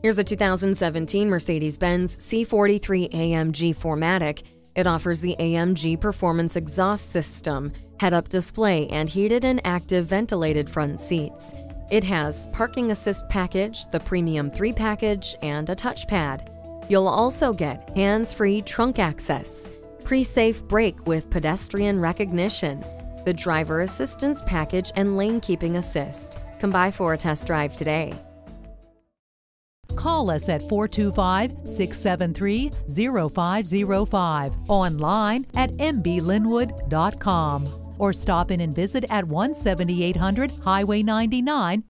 Here's a 2017 Mercedes-Benz C43 AMG 4MATIC. It offers the AMG Performance exhaust system, head-up display, and heated and active ventilated front seats. It has parking assist package, the Premium 3 package, and a touchpad. You'll also get hands-free trunk access, pre-safe brake with pedestrian recognition, the driver assistance package, and lane keeping assist. Come by for a test drive today. Call us at 425-673-0505, online at mblynnwood.com, or stop in and visit at 17800 Highway 99,